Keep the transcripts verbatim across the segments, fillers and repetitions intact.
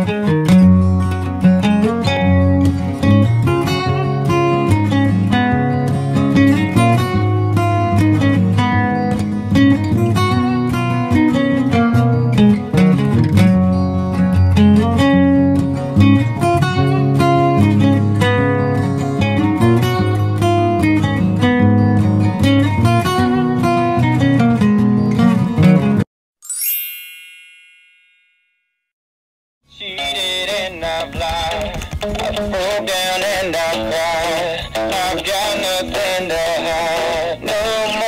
Cheated and I've lied, I've broke down and I've cried. I've got nothing to hide no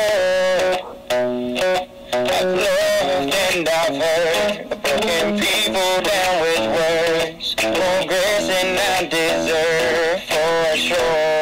more. I've loved and I've hurt, broken people down with words. More grace than I deserve, for sure.